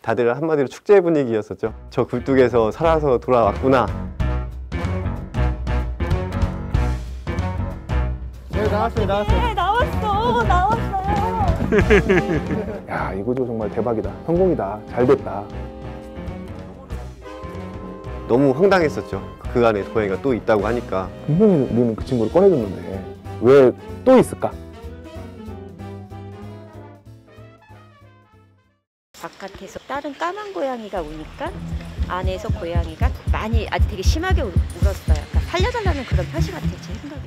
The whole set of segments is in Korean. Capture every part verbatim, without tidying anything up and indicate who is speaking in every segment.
Speaker 1: 다들 한마디로 축제 분위기였었죠. 저 굴뚝에서 살아서 돌아왔구나.
Speaker 2: 네, 나왔어요, 나왔어요.
Speaker 3: 네, 나왔어, 나왔어요.
Speaker 2: 야, 이 구조 정말 대박이다. 성공이다. 잘 됐다.
Speaker 1: 너무 황당했었죠. 그 안에 고양이가 또 있다고 하니까.
Speaker 2: 분명히 우리는 그 친구를 꺼내줬는데 왜 또 있을까?
Speaker 3: 바깥에서 다른 까만 고양이가 우니까 안에서 고양이가 많이 아주 되게 심하게 울, 울었어요. 그러니까 살려달라는 그런 표시 같아요, 제 생각에.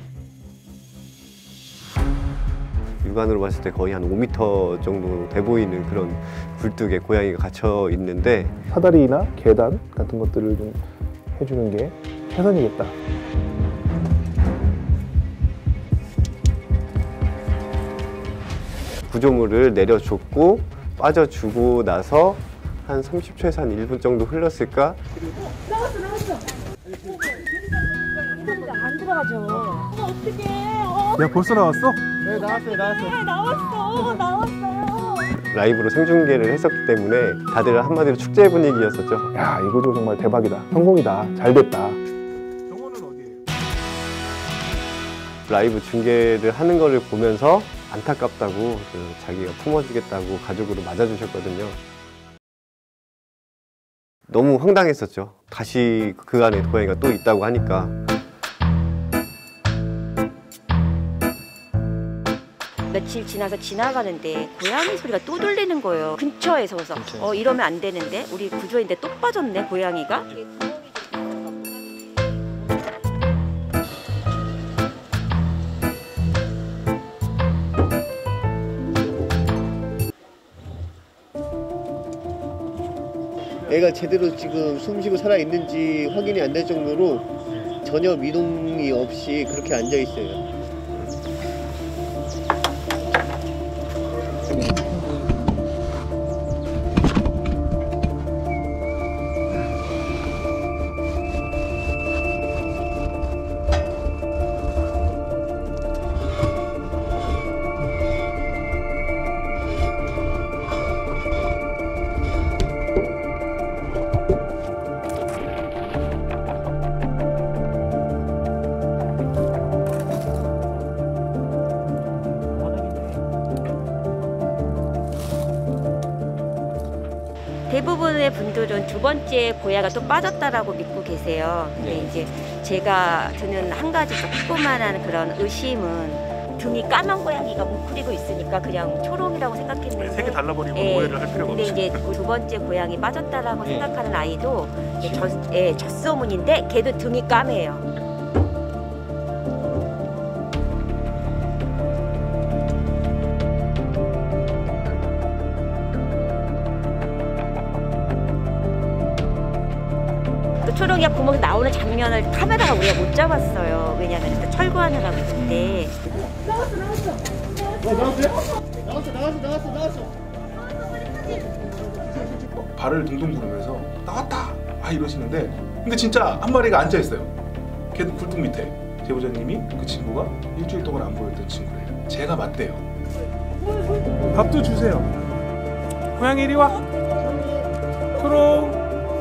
Speaker 1: 육안으로 봤을 때 거의 한 오 미터 정도 돼 보이는 그런 굴뚝에 고양이가 갇혀 있는데
Speaker 2: 사다리나 계단 같은 것들을 좀 해주는 게 최선이겠다.
Speaker 1: 구조물을 내려줬고 빠져주고 나서 한 삼십 초에서 한 일 분 정도 흘렀을까?
Speaker 3: 나왔어, 나왔어. 안 들어가죠. 어, 어떡해. 어.
Speaker 2: 야, 벌써 나왔어? 네, 나왔어요, 나왔어요.
Speaker 3: 네, 나왔어, 나왔어요.
Speaker 1: 라이브로 생중계를 했었기 때문에 다들 한마디로 축제 분위기였었죠.
Speaker 2: 야, 이 구조 정말 대박이다. 성공이다. 잘 됐다.
Speaker 4: 병원은 어디예요?
Speaker 1: 라이브 중계를 하는 거를 보면서 안타깝다고 그 자기가 품어주겠다고 가족으로 맞아주셨거든요. 너무 황당했었죠. 다시 그 안에 고양이가 또 있다고 하니까.
Speaker 3: 며칠 지나서 지나가는데 고양이 소리가 또 들리는 거예요. 근처에서 그래서 어 이러면 안 되는데 우리 구조인데 또 빠졌네 고양이가.
Speaker 5: 애가 제대로 지금 숨쉬고 살아있는지 확인이 안 될 정도로 전혀 미동이 없이 그렇게 앉아 있어요.
Speaker 3: 대부분의 분들은 두 번째 고양이가 또 빠졌다라고 믿고 계세요. 근데 이제 제가 드는 한 가지 조그만한 그런 의심은 등이 까만 고양이가 뭉클이고 있으니까 그냥 초롱이라고 생각했는데
Speaker 4: 색이 달라버리고
Speaker 3: 예,
Speaker 4: 오해를 할 필요가
Speaker 3: 근데
Speaker 4: 없죠.
Speaker 3: 이제 두 번째 고양이 빠졌다라고 생각하는 아이도 이제 젖, 예, 젖소문인데 걔도 등이 까매요. 초롱이가 구멍에서 나오는 장면을 카메라가 우리가 못 잡았어요. 왜냐면 그때 철거하느라고 그때.
Speaker 5: 나왔어, 나왔어. 어, 나왔어요? 나왔어, 나왔어, 나왔어, 나왔어.
Speaker 4: 발을 둥둥 구르면서 나왔다! 아 이러시는데 근데 진짜 한 마리가 앉아있어요. 걔 굴뚝 밑에. 제보자님이 그 친구가 일주일 동안 안 보였던 친구예요. 제가 맞대요. 밥도 주세요. 고양이 이리 와. 초롱.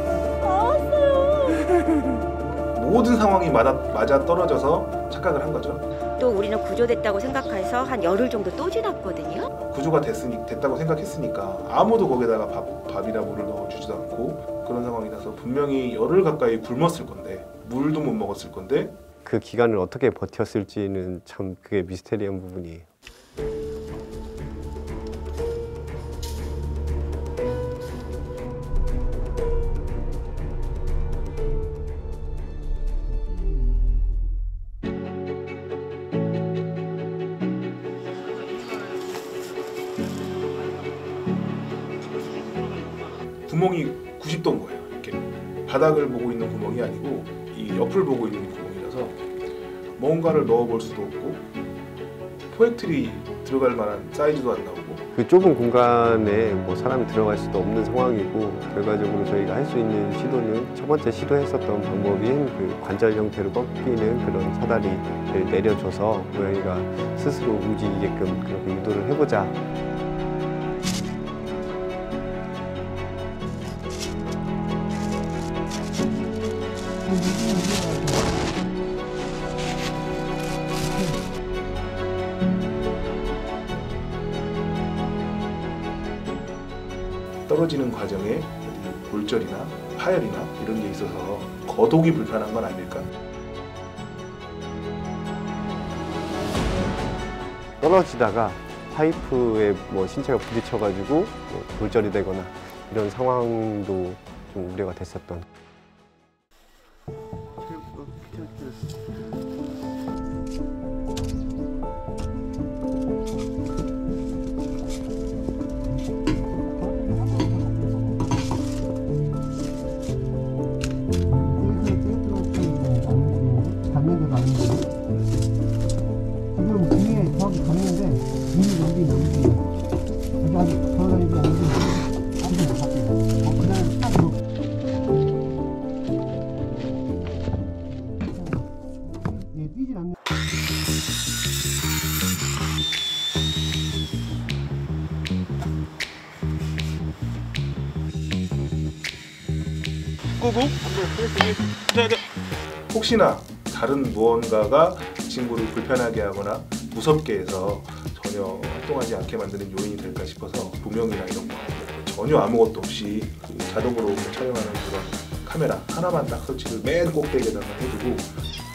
Speaker 4: 모든 상황이 맞아, 맞아 떨어져서 착각을 한 거죠.
Speaker 3: 또 우리는 구조됐다고 생각해서 한 열흘 정도 또 지났거든요.
Speaker 4: 구조가 됐으니, 됐다고 생각했으니까 아무도 거기다가 밥, 밥이나 물을 넣어주지도 않고 그런 상황이라서 분명히 열흘 가까이 굶었을 건데 물도 못 먹었을 건데
Speaker 1: 그 기간을 어떻게 버텼을지는 참 그게 미스테리한 부분이에요.
Speaker 4: 구멍이 구십 도인 거예요. 이렇게 바닥을 보고 있는 구멍이 아니고 이 옆을 보고 있는 구멍이라서 뭔가를 넣어볼 수도 없고 포획틀이 들어갈 만한 사이즈도 안 나오고
Speaker 1: 그 좁은 공간에 뭐 사람이 들어갈 수도 없는 상황이고 결과적으로 저희가 할 수 있는 시도는 첫 번째 시도했었던 방법인 그 관절 형태로 꺾이는 그런 사다리를 내려줘서 고양이가 스스로 움직이게끔 그렇게 유도를 해보자.
Speaker 4: 떨어지는 과정에 골절이나 파열이나 이런 게 있어서 거독이 불편한 건 아닐까?
Speaker 1: 떨어지다가 파이프에 뭐 신체가 부딪혀가지고 뭐 골절이 되거나 이런 상황도 좀 우려가 됐었던.
Speaker 6: 지금 뒤에 정확히 갔는데 눈이 여기 여기 여기 아직 돌아다니지 않는데 아직은 못 봤어요. 어, 그다음 딱 그. 예, 뛰질 않는.
Speaker 4: 구구. 네네. 혹시나 다른 무언가가 친구를 불편하게 하거나 무섭게 해서 전혀 활동하지 않게 만드는 요인이 될까 싶어서 조명이나 이런 거 전혀 아무것도 없이 그 자동으로 촬영하는 그런 카메라 하나만 딱 설치를 맨 꼭대기에다가 해두고